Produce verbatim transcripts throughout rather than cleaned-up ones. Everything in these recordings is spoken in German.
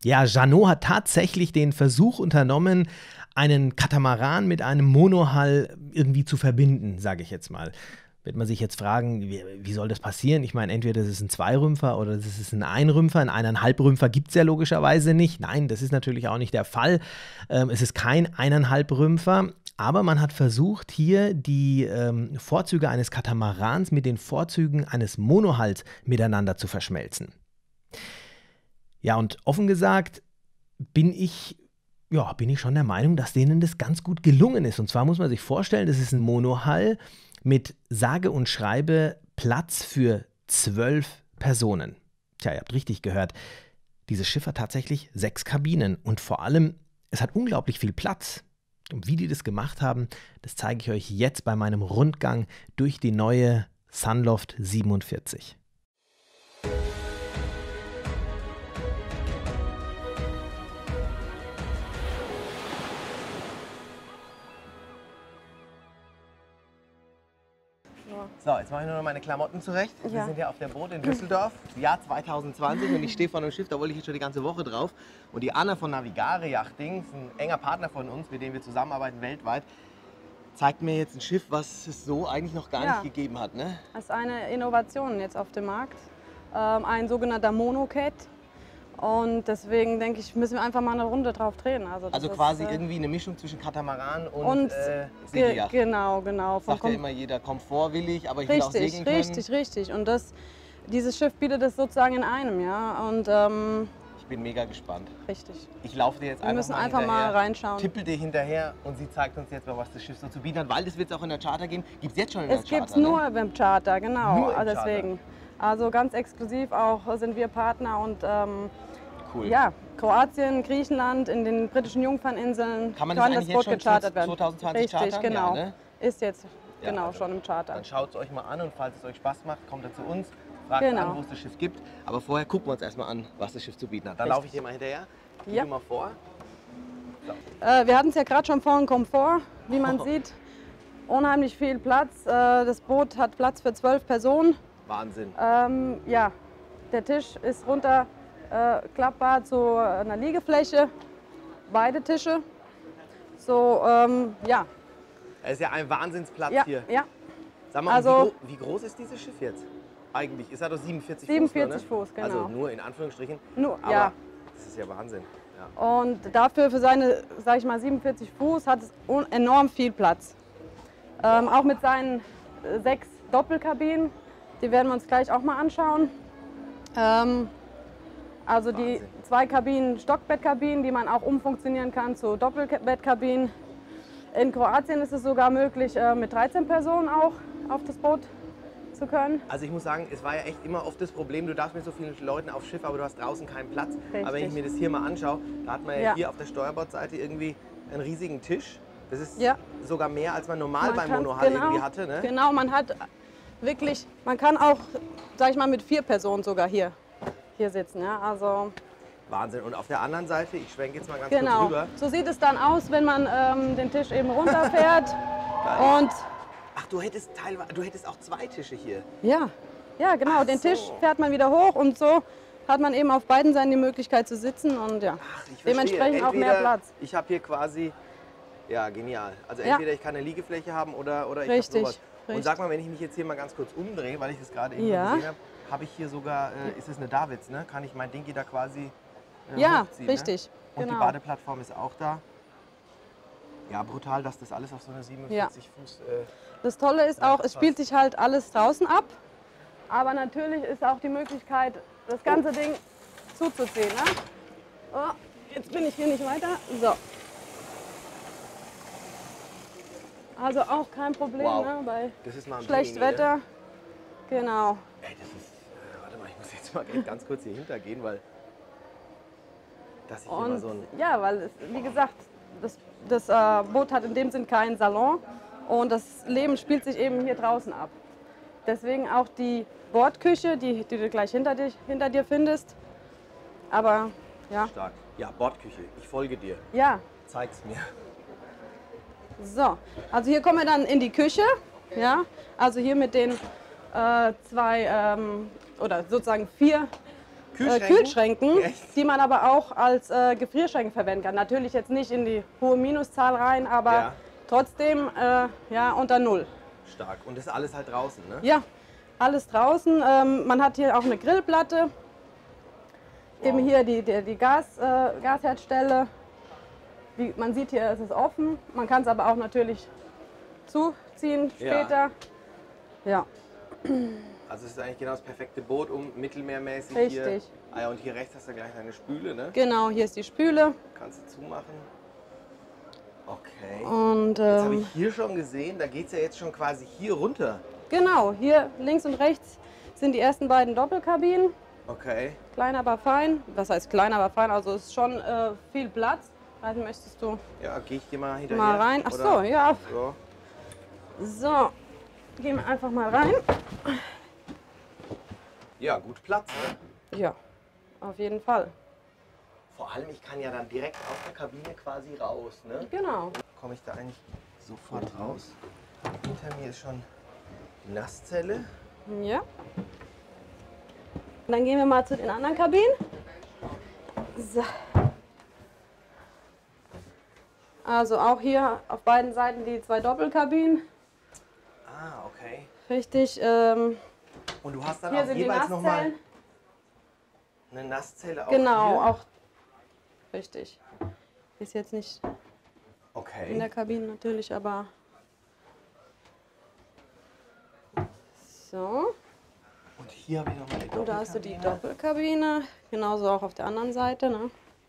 Ja, Jeannot hat tatsächlich den Versuch unternommen, einen Katamaran mit einem Monohull irgendwie zu verbinden, sage ich jetzt mal. Wird man sich jetzt fragen, wie, wie soll das passieren? Ich meine, entweder das ist ein Zweirümpfer oder das ist ein Einrümpfer. Einen Eineinhalbrümpfer gibt es ja logischerweise nicht. Nein, das ist natürlich auch nicht der Fall. Ähm, es ist kein Eineinhalbrümpfer. Aber man hat versucht, hier die ähm, Vorzüge eines Katamarans mit den Vorzügen eines Monohulls miteinander zu verschmelzen. Ja, und offen gesagt bin ich, ja, bin ich schon der Meinung, dass denen das ganz gut gelungen ist. Und zwar muss man sich vorstellen, das ist ein Monohull mit sage und schreibe Platz für zwölf Personen. Tja, ihr habt richtig gehört. Dieses Schiff hat tatsächlich sechs Kabinen und vor allem, es hat unglaublich viel Platz. Und wie die das gemacht haben, das zeige ich euch jetzt bei meinem Rundgang durch die neue Sunloft siebenundvierzig. So, jetzt mache ich nur noch meine Klamotten zurecht. Ja. Wir sind ja auf der Boot in Düsseldorf, Jahr zweitausendzwanzig, und ich stehe vor einem Schiff, da wollte ich jetzt schon die ganze Woche drauf. Und die Anna von Navigare Yachting, ist ein enger Partner von uns, mit dem wir zusammenarbeiten weltweit, zeigt mir jetzt ein Schiff, was es so eigentlich noch gar Ja. nicht gegeben hat. Ne? Das ist eine Innovation jetzt auf dem Markt, ähm, ein sogenannter Monocat. Und deswegen denke ich, müssen wir einfach mal eine Runde drauf drehen. Also, das Also ist, quasi äh, irgendwie eine Mischung zwischen Katamaran und, und äh, ge Segelyacht. genau, genau. Von Sagt ja Kom immer jeder, Komfort will ich, aber ich will auch richtig, segeln können. richtig, richtig. Und das, dieses Schiff bietet das sozusagen in einem, ja. Und ähm, Ich bin mega gespannt. richtig. Ich laufe dir jetzt Wir einfach müssen mal einfach hinterher, mal reinschauen. tippel dir hinterher und sie zeigt uns jetzt mal, was das Schiff so zu bieten hat, weil das wird es auch in der Charter geben. Gibt es jetzt schon in der Es Charter? gibt es nur beim Charter, genau. Nur im Also deswegen. Also ganz exklusiv auch sind wir Partner und ähm, Cool. ja, Kroatien, Griechenland, in den britischen Jungferninseln Kann man das eigentlich jetzt schon gechartert werden. zwanzig zwanzig Richtig, chartern? genau. Ja, ne? Ist jetzt Ja, genau also schon im Charter. Dann schaut es euch mal an und falls es euch Spaß macht, kommt ihr zu uns, fragt Genau. an, wo es das Schiff gibt. Aber vorher gucken wir uns erstmal an, was das Schiff zu bieten hat. Dann Richtig. laufe ich dir mal hinterher, gib Ja. dir mal vor. Äh, wir hatten es ja gerade schon vorhin Komfort, wie man Oh. sieht. Unheimlich viel Platz. Äh, das Boot hat Platz für zwölf Personen. Wahnsinn. Ähm, ja, der Tisch ist runter äh, klappbar zu einer Liegefläche. Beide Tische. So, ähm, ja. Es ist ja ein Wahnsinnsplatz Ja, hier. ja. Sag mal, Also- wie, gro wie groß ist dieses Schiff jetzt? Eigentlich ist er doch siebenundvierzig, siebenundvierzig Fuß, Fuß, ne? genau. Also nur in Anführungsstrichen. Nur, Aber ja. das ist ja Wahnsinn. Ja. Und dafür für seine, sag ich mal, siebenundvierzig Fuß hat es un- enorm viel Platz. Ähm, auch mit seinen äh, sechs Doppelkabinen, die werden wir uns gleich auch mal anschauen. Ähm, also die Wahnsinn. zwei Kabinen, Stockbettkabinen, die man auch umfunktionieren kann zu Doppelbettkabinen. In Kroatien ist es sogar möglich, äh, mit dreizehn Personen auch auf das Boot zu können. Also ich muss sagen, es war ja echt immer oft das Problem, du darfst mit so vielen Leuten aufs Schiff, aber du hast draußen keinen Platz. Richtig. Aber wenn ich mir das hier mal anschaue, da hat man ja, Ja. hier auf der Steuerbordseite irgendwie einen riesigen Tisch. Das ist Ja. sogar mehr, als man normal Man beim kann's- Monohull genau, irgendwie hatte. Ne? Genau, man hat wirklich, man kann auch, sag ich mal, mit vier Personen sogar hier, hier sitzen. Ja? Also, Wahnsinn. Und auf der anderen Seite, ich schwenke jetzt mal ganz genau. kurz rüber. So sieht es dann aus, wenn man ähm, den Tisch eben runterfährt. Geil. Und Ach, du hättest teilweise, du hättest auch zwei Tische hier. ja, ja, genau, Ach den so. Tisch fährt man wieder hoch und so hat man eben auf beiden Seiten die Möglichkeit zu sitzen und ja, Ach, ich verstehe. dementsprechend auch mehr Entweder Platz. Ich habe hier quasi, ja genial. Also Ja. entweder ich kann eine Liegefläche haben oder, oder ich Richtig, habe sowas. Und richtig. sag mal, wenn ich mich jetzt hier mal ganz kurz umdrehe, weil ich das gerade eben Ja. gesehen habe, habe ich hier sogar, äh, ist es eine Davids, ne? Kann ich mein Dingi da quasi äh, Ja, hochziehen, richtig, Ne? Und genau. die Badeplattform ist auch da. Ja, brutal, dass das alles auf so eine siebenundvierzig Fuß... Äh, Das Tolle ist Ja, auch, es krass. spielt sich halt alles draußen ab, aber natürlich ist auch die Möglichkeit, das ganze Ding zuzuziehen. Ne? Oh, jetzt bin ich hier nicht weiter. So. Also auch kein Problem Wow. ne, bei das ist mal ein schlechtem Mini, ne? Wetter. Genau. Ey, das ist... Äh, warte mal, ich muss jetzt mal ganz kurz hier hintergehen, weil... Dass ich hier mal Und so ein... ja, weil, es, wie gesagt, das, das äh, Boot hat in dem Sinn keinen Salon und das Leben spielt sich eben hier draußen ab. Deswegen auch die Bordküche, die, die du gleich hinter, dich, hinter dir findest. Aber ja, Stark. Ja, Bordküche. Ich folge dir. ja, Zeig's mir. so. Also hier kommen wir dann in die Küche. Ja, also hier mit den äh, zwei ähm, oder sozusagen vier äh, Kühlschränken? Kühlschränken, Echt? die man aber auch als äh, Gefrierschränke verwenden kann. Natürlich jetzt nicht in die hohe Minuszahl rein, aber Ja. trotzdem äh, ja, unter Null. Stark. Und das ist alles halt draußen, ne? Ja, alles draußen. Ähm, man hat hier auch eine Grillplatte. Wow. Eben hier die, die, die Gas, äh, Gasherdstelle. Wie man sieht, hier ist es offen. Man kann es aber auch natürlich zuziehen später. Ja, Also es ist eigentlich genau das perfekte Boot, um mittelmeermäßig Richtig. hier... Ah ja, und hier rechts hast du gleich deine Spüle, ne? genau, hier ist die Spüle. Kannst du zumachen. Okay. Und Jetzt habe ähm, ich hier schon gesehen, da geht es ja jetzt schon quasi hier runter. genau, hier links und rechts sind die ersten beiden Doppelkabinen. Okay. Klein, aber fein. Was heißt klein, aber fein? Also es ist schon äh, viel Platz. Also möchtest du Ja, gehe ich dir mal hinterher. mal rein? Ach oder? so, ja. So. So, gehen wir einfach mal rein. Ja, gut Platz, ne? Ja, auf jeden Fall. Vor allem, ich kann ja dann direkt aus der Kabine quasi raus, ne? Genau. Komme ich da eigentlich sofort raus. Hinter mir ist schon die Nasszelle. Ja. Und dann gehen wir mal zu den anderen Kabinen. So. Also auch hier auf beiden Seiten die zwei Doppelkabinen. Ah, okay. Richtig. Ähm, Und du hast dann hier auch sind die jeweils nochmal Nasszellen. eine Nasszelle auch Genau, hier. auch richtig. Ist jetzt nicht in Okay. der Kabine natürlich, aber so. Und hier habe ich nochmal die Und da hast du die Doppelkabine. Doppelkabine, genauso auch auf der anderen Seite. Ne?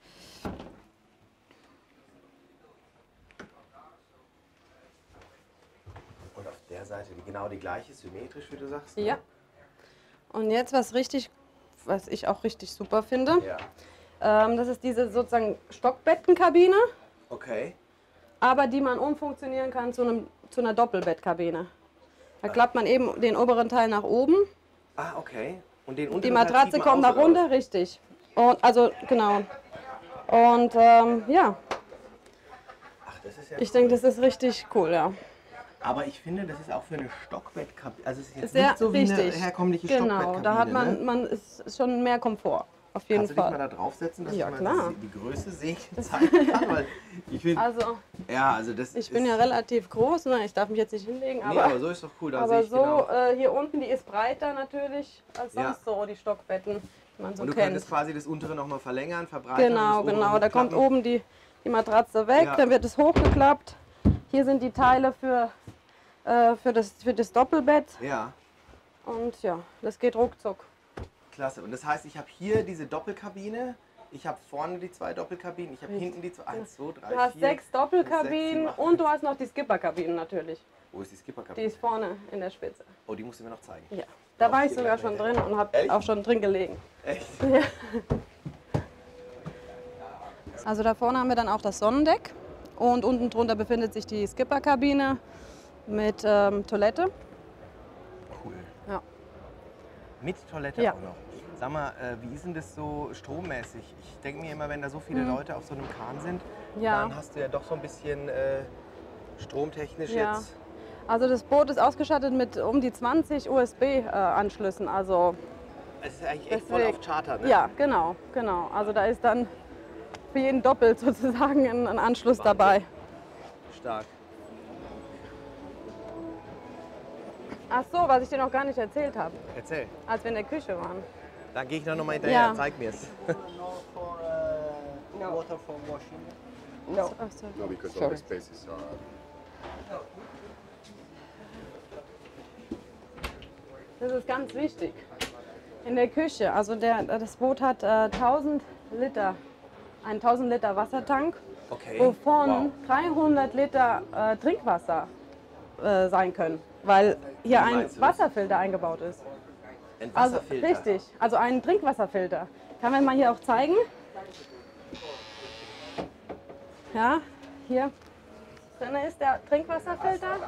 Und auf der Seite die, genau die gleiche, symmetrisch, wie du sagst. Ne? Ja. Und jetzt was richtig, was ich auch richtig super finde, Ja. ähm, das ist diese sozusagen Stockbettenkabine, Okay. aber die man umfunktionieren kann zu, einem, zu einer Doppelbettkabine. Da klappt man eben den oberen Teil nach oben, Ah, okay. Und den unteren die Teil Matratze zieht man kommt nach außen runter, raus. richtig. Und, also genau. Und ähm, ja, Ach, das ist ja ich cool. denke, das ist richtig cool, ja. Aber ich finde, das ist auch für eine Stockbettkabine. Also es ist jetzt Sehr nicht so wie richtig. eine herkömmliche Genau, Stockbettkabine. da hat man, ne? man ist schon mehr Komfort, auf jeden Kannst du dich mal Fall. da draufsetzen, dass Ja, ich mal klar. Die, die Größe sehen zeigen kann? Weil ich finde, Also, ja, also das ich ist, bin ja relativ groß, ne? Ich darf mich jetzt nicht hinlegen, Nee, aber, aber so ist doch cool. Da sehe aber ich so genau. äh, hier unten, die ist breiter natürlich als Ja. sonst so, die Stockbetten, die man so Und du kennt. könntest quasi das untere nochmal verlängern, verbreitern. Genau, und das genau. obere Da kommt hochklappen. oben die, die Matratze weg, Ja. dann wird es hochgeklappt. Hier sind die Teile für, äh, für, das, für das Doppelbett. Ja, Und ja, das geht ruckzuck. klasse. Und das heißt, ich habe hier diese Doppelkabine, ich habe vorne die zwei Doppelkabinen, ich habe hinten die zwei. Eins, zwei, drei, Du hast vier, sechs fünf, Doppelkabinen sechs, sieben, acht. und du hast noch die Skipperkabinen natürlich. Wo ist die Die Skipperkabine? ist vorne in der Spitze. Oh, die musst du mir noch zeigen. Ja. Da Lauf war ich ich dir sogar gleich schon mal drin und habe Ehrlich? auch schon drin gelegen. Echt? Also da vorne haben wir dann auch das Sonnendeck und unten drunter befindet sich die Skipperkabine mit ähm, Toilette. Cool. Ja. Mit Toilette Ja. auch noch. Sag mal, äh, wie ist denn das so strommäßig? Ich denke mir immer, wenn da so viele Leute auf so einem Kahn sind, Mhm. Ja. dann hast du ja doch so ein bisschen äh, stromtechnisch Ja. jetzt. Also das Boot ist ausgestattet mit um die zwanzig U S B-Anschlüssen. Also Es ist eigentlich echt voll deswegen- auf Charter, ne? ja, genau, genau. Also da ist dann für jeden doppelt sozusagen ein, ein Anschluss Wahnsinn. dabei. Stark. Ach so, was ich dir noch gar nicht erzählt habe, Erzähl. als wir in der Küche waren. Dann gehe ich noch mal hinterher, Ja. zeig mir es. No for uh, water for washing. No. Ach so. No, because all Sorry. the spaces are. Das ist ganz wichtig. In der Küche, also der, das Boot hat äh, tausend Liter, einen tausend Liter Wassertank, Okay. wovon Wow. dreihundert Liter äh, Trinkwasser äh, sein können, weil hier Wie ein meinst du das? Wasserfilter eingebaut ist. Ein Also Wasserfilter. richtig, also ein Trinkwasserfilter. Kann man mal hier auch zeigen? Ja, hier drin ist der Trinkwasserfilter.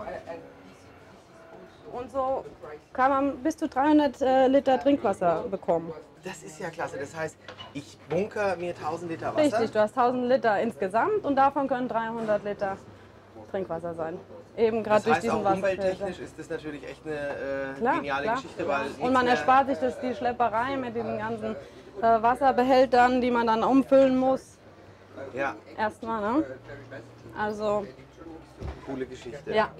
Und so kann man bis zu dreihundert äh, Liter Trinkwasser bekommen. Das ist ja klasse. Das heißt, ich bunker mir tausend Liter Wasser. Richtig, du hast tausend Liter insgesamt und davon können dreihundert Liter Trinkwasser sein. Eben gerade Das durch heißt, diesen auch Wasserfilter. umwelttechnisch ist das natürlich echt eine äh, Klar, geniale klar. Geschichte, weil Und man nichts mehr- erspart sich das, die Schlepperei mit diesen ganzen äh, Wasserbehältern, die man dann umfüllen muss. Ja, Erstmal, ne? Also, coole Geschichte. ja.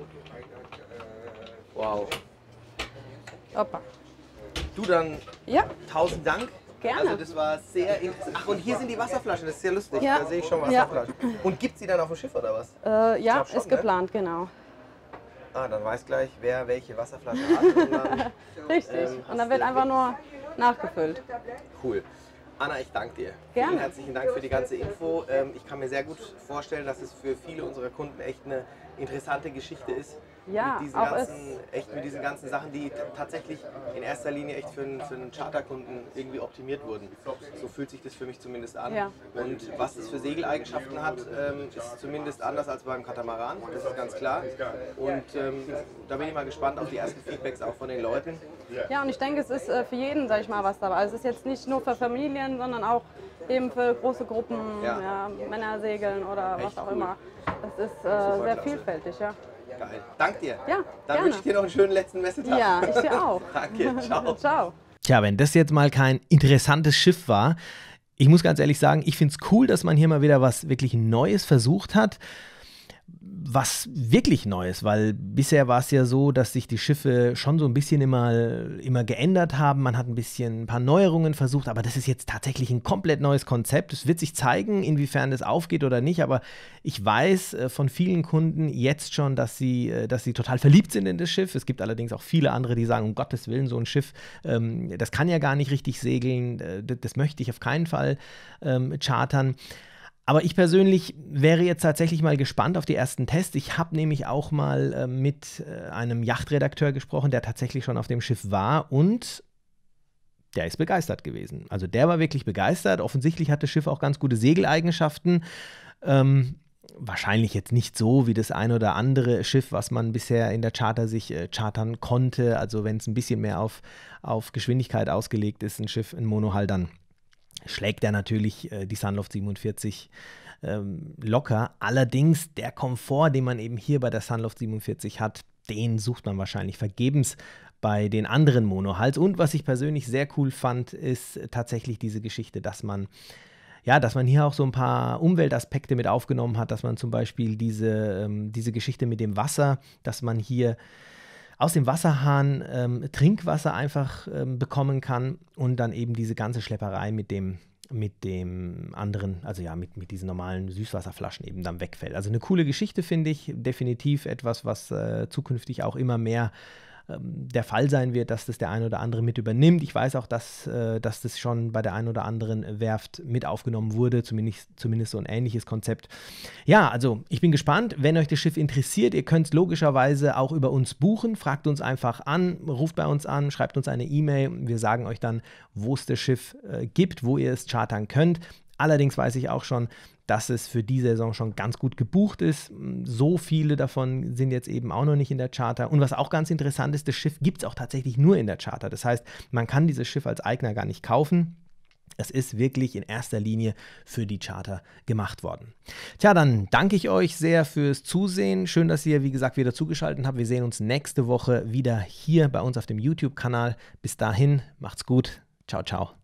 Wow. Hoppa. Du dann, Ja, tausend Dank. Gerne. Also das war sehr interessant. Ach, und hier sind die Wasserflaschen, das ist sehr lustig. Ja. Da sehe ich schon Ja. Wasserflaschen. Und gibt es die dann auf dem Schiff oder was? äh, ja, glaub schon, ist ne? geplant, genau. Ah, dann weiß gleich, wer welche Wasserflasche hat. Und dann, Richtig. Ähm, Und hast dann wird du- einfach nur nachgefüllt. cool. Anna, ich danke dir. Gerne. Vielen herzlichen Dank für die ganze Info. Ähm, ich kann mir sehr gut vorstellen, dass es für viele unserer Kunden echt eine interessante Geschichte ist. Ja, mit diesen auch ganzen, echt mit diesen ganzen Sachen, die t- tatsächlich in erster Linie echt für einen, für einen Charterkunden irgendwie optimiert wurden. So fühlt sich das für mich zumindest an. Ja. Und was es für Segeleigenschaften hat, ähm, ist zumindest anders als beim Katamaran, das ist ganz klar. Und ähm, da bin ich mal gespannt auf die ersten Feedbacks auch von den Leuten. Ja, und ich denke, es ist äh, für jeden, sag ich mal, was dabei. Also es ist jetzt nicht nur für Familien, sondern auch eben für große Gruppen, Ja. ja. Männer segeln oder was Echt auch cool. immer. Das ist äh, Super sehr klasse. vielfältig, ja. Geil. Dank dir. Ja, Dann gerne. wünsche ich dir noch einen schönen letzten Messetag. Ja, ich dir auch. Danke, ciao. Ciao. Tja, wenn das jetzt mal kein interessantes Schiff war, ich muss ganz ehrlich sagen, ich finde es cool, dass man hier mal wieder was wirklich Neues versucht hat. Was wirklich Neues, weil bisher war es ja so, dass sich die Schiffe schon so ein bisschen immer, immer geändert haben. Man hat ein bisschen ein paar Neuerungen versucht, aber das ist jetzt tatsächlich ein komplett neues Konzept. Es wird sich zeigen, inwiefern das aufgeht oder nicht, aber ich weiß äh, von vielen Kunden jetzt schon, dass sie, äh, dass sie total verliebt sind in das Schiff. Es gibt allerdings auch viele andere, die sagen, um Gottes Willen, so ein Schiff, ähm, das kann ja gar nicht richtig segeln, äh, das, das möchte ich auf keinen Fall ähm, chartern. Aber ich persönlich wäre jetzt tatsächlich mal gespannt auf die ersten Tests. Ich habe nämlich auch mal äh, mit äh, einem Yachtredakteur gesprochen, der tatsächlich schon auf dem Schiff war und der ist begeistert gewesen. Also der war wirklich begeistert. Offensichtlich hat das Schiff auch ganz gute Segeleigenschaften. Ähm, wahrscheinlich jetzt nicht so wie das ein oder andere Schiff, was man bisher in der Charter sich äh, chartern konnte. Also wenn es ein bisschen mehr auf, auf Geschwindigkeit ausgelegt ist, ein Schiff, ein Monohull, dann schlägt er natürlich äh, die Sunloft siebenundvierzig ähm, locker. Allerdings der Komfort, den man eben hier bei der Sunloft siebenundvierzig hat, den sucht man wahrscheinlich vergebens bei den anderen Monohulls. Und was ich persönlich sehr cool fand, ist tatsächlich diese Geschichte, dass man ja, dass man hier auch so ein paar Umweltaspekte mit aufgenommen hat, dass man zum Beispiel diese, ähm, diese Geschichte mit dem Wasser, dass man hier aus dem Wasserhahn ähm, Trinkwasser einfach ähm, bekommen kann und dann eben diese ganze Schlepperei mit dem, mit dem anderen, also ja, mit, mit diesen normalen Süßwasserflaschen eben dann wegfällt. Also eine coole Geschichte, finde ich, definitiv etwas, was äh, zukünftig auch immer mehr ähm, der Fall sein wird, dass das der ein oder andere mit übernimmt. Ich weiß auch, dass, äh, dass das schon bei der ein oder anderen Werft mit aufgenommen wurde, zumindest, zumindest so ein ähnliches Konzept. Ja, also ich bin gespannt, wenn euch das Schiff interessiert, ihr könnt es logischerweise auch über uns buchen, fragt uns einfach an, ruft bei uns an, schreibt uns eine E-Mail, wir sagen euch dann, wo es das Schiff äh, gibt, wo ihr es chartern könnt. Allerdings weiß ich auch schon, dass es für die Saison schon ganz gut gebucht ist. So viele davon sind jetzt eben auch noch nicht in der Charter. Und was auch ganz interessant ist, das Schiff gibt es auch tatsächlich nur in der Charter. Das heißt, man kann dieses Schiff als Eigner gar nicht kaufen. Es ist wirklich in erster Linie für die Charter gemacht worden. Tja, dann danke ich euch sehr fürs Zusehen. Schön, dass ihr, wie gesagt, wieder zugeschaltet habt. Wir sehen uns nächste Woche wieder hier bei uns auf dem YouTube-Kanal. Bis dahin, macht's gut. Ciao, ciao.